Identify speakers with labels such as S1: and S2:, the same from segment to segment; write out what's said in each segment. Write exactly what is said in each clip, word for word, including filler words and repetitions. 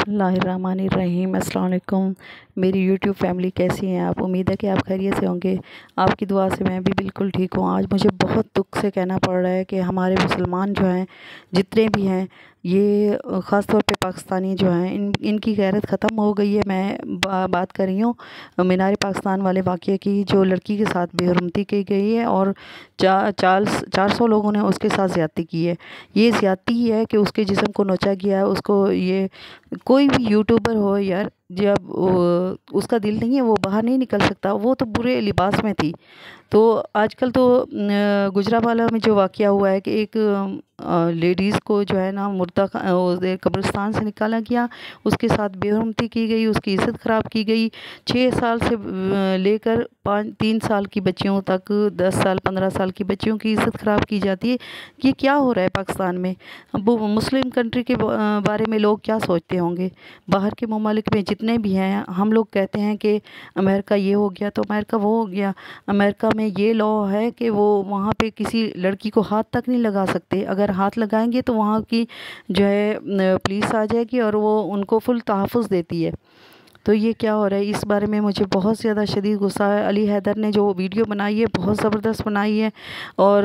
S1: بسم اللہ الرحمن الرحیم۔ السلام علیکم میری یوٹیوب فیملی، کیسی ہیں آپ؟ امید ہے کہ آپ خیریت سے ہوں گے۔ آپ کی دعا سے میں بھی بالکل ٹھیک ہوں۔ آج مجھے بہت دکھ سے کہنا پڑ رہا ہے کہ ہمارے مسلمان جو ہیں، جتنے بھی ہیں، یہ خاص طور پہ پاکستانی جو ہیں، ان ان کی غیرت ختم ہو گئی ہے۔ میں بات کر رہی ہوں مینار پاکستان والے واقعے کی، جو لڑکی کے ساتھ بے حرمتی کی گئی ہے اور چار چار سو لوگوں نے اس کے ساتھ زیادتی کی ہے۔ یہ زیادتی ہی ہے کہ اس کے جسم کو نوچا گیا ہے۔ اس کو یہ کوئی بھی یوٹیوبر ہو یار، جب اس کا دل نہیں ہے وہ باہر نہیں نکل سکتا۔ وہ تو برے لباس میں تھی۔ تو آج کل تو گجرانوالہ میں جو واقعہ ہوا ہے کہ ایک لیڈیز کو جو ہے نا مردہ قبرستان سے نکالا گیا، اس کے ساتھ بے حرمتی کی گئی، اس کی عزت خراب کی گئی۔ چھ سال سے لے کر پانچ تین سال کی بچیوں تک، دس سال پندرہ سال کی بچیوں کی عزت خراب کی جاتی ہے۔ یہ کیا ہو رہا ہے پاکستان میں؟ وہ مسلم کنٹری کے بارے میں لوگ کیا سوچتے ہوں گے؟ باہر کے ممالک میں جتنے بھی ہیں، ہم لوگ کہتے ہیں کہ امریکہ یہ ہو گیا تو امریکہ وہ ہو گیا۔ امریکہ میں یہ لا ہے کہ وہ وہاں پہ کسی لڑکی کو ہاتھ تک نہیں لگا سکتے۔ اگر ہاتھ لگائیں گے تو وہاں کی جو ہے پولیس آ جائے گی اور وہ ان کو فل تحفظ دیتی ہے۔ تو یہ کیا ہو رہا ہے؟ اس بارے میں مجھے بہت زیادہ شدید غصہ ہے۔ علی حیدر نے جو ویڈیو بنائی ہے بہت زبردست بنائی ہے، اور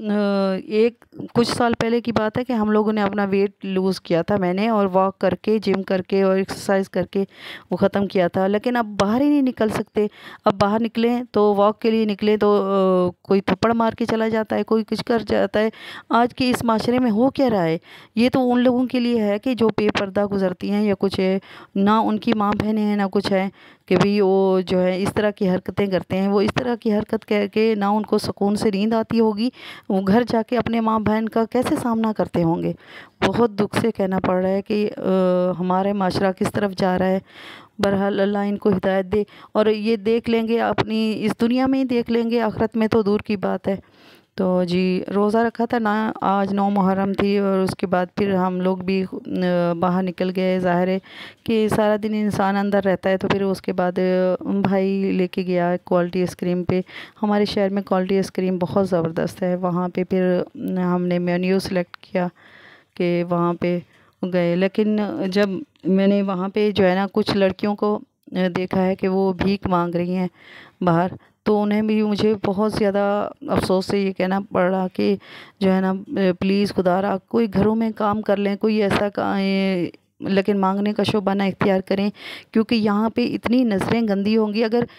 S1: ایک کچھ سال پہلے کی بات ہے کہ ہم لوگوں نے اپنا ویٹ لوز کیا تھا، میں نے، اور واک کر کے، جم کر کے اور ایکسرسائز کر کے وہ ختم کیا تھا، لیکن اب باہر ہی نہیں نکل سکتے۔ اب باہر نکلیں تو واک کے لیے نکلیں تو کوئی تھپڑ مار کے چلا جاتا ہے، کوئی کچھ کر جاتا ہے۔ آج کے اس معاشرے میں ہو کیا رہا ہے؟ یہ تو ان لوگوں کے لیے ہے کہ جو بے پردہ گزرتی ہیں یا کچھ ہے، نہ ان کی ماں بہنیں ہیں نہ کچھ ہے، کہ بھئی وہ جو ہے اس طرح کی حرکتیں کرتے ہیں۔ وہ اس طرح کی حرکت کر کے نہ ان کو سکون سے نیند آتی ہوگی، وہ گھر جا کے اپنے ماں بہن کا کیسے سامنا کرتے ہوں گے؟ بہت دکھ سے کہنا پڑ رہا ہے کہ ہمارے معاشرہ کس طرف جا رہا ہے۔ بہرحال اللہ ان کو ہدایت دے، اور یہ دیکھ لیں گے، اپنی اس دنیا میں ہی دیکھ لیں گے، آخرت میں تو دور کی بات ہے۔ تو جی، روزہ رکھا تھا نا، آج نو محرم تھی، اور اس کے بعد پھر ہم لوگ بھی باہر نکل گئے۔ ظاہر ہے کہ سارا دن انسان اندر رہتا ہے، تو پھر اس کے بعد بھائی لے کے گیا کوالٹی آئس کریم پہ۔ ہمارے شہر میں کوالٹی آئس کریم بہت زبردست ہے، وہاں پہ پھر ہم نے مینیو سلیکٹ کیا کہ وہاں پہ گئے۔ لیکن جب میں نے وہاں پہ جو ہے نا کچھ لڑکیوں کو دیکھا ہے کہ وہ بھیک مانگ رہی ہیں باہر، تو انہیں بھی مجھے بہت زیادہ افسوس سے یہ کہنا پڑ رہا کہ جو ہے نا پلیز خدا را کوئی گھروں میں کام کر لیں، کوئی ایسا، لیکن مانگنے کا شعبہ نہ اختیار کریں، کیونکہ یہاں پہ اتنی نظریں گندی ہوں گی۔ اگر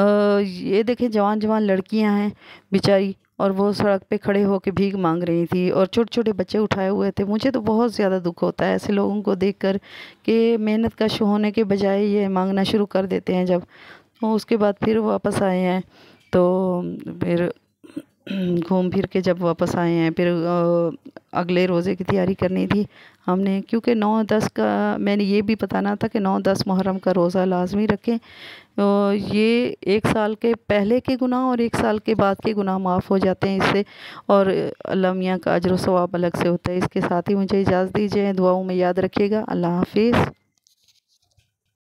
S1: یہ دیکھیں جوان جوان لڑکیاں ہیں بیچاری، اور وہ سڑک پہ کھڑے ہو کے بھیک مانگ رہی تھی، اور چھوٹے چھوٹے بچے اٹھائے ہوئے تھے۔ مجھے تو بہت زیادہ دکھ ہوتا ہے ایسے لوگوں کو دیکھ کر کہ محنت کش ہونے کے بجائے یہ مانگنا شروع کر دیتے ہیں۔ جب اس کے بعد پھر واپس آئے ہیں، تو پھر گھوم پھر کے جب واپس آئے ہیں، پھر اگلے روزے کی تیاری کرنی تھی ہم نے، کیونکہ نو دس کا میں نے یہ بھی بتانا تھا کہ نو دس محرم کا روزہ لازمی رکھیں۔ یہ ایک سال کے پہلے کے گناہ اور ایک سال کے بعد کے گناہ معاف ہو جاتے ہیں اس سے، اور اللہ میاں کا اجر و ثواب الگ سے ہوتا ہے۔ اس کے ساتھ ہی مجھے اجازت دیجیے، دعاؤں میں یاد رکھیے گا۔ اللہ حافظ۔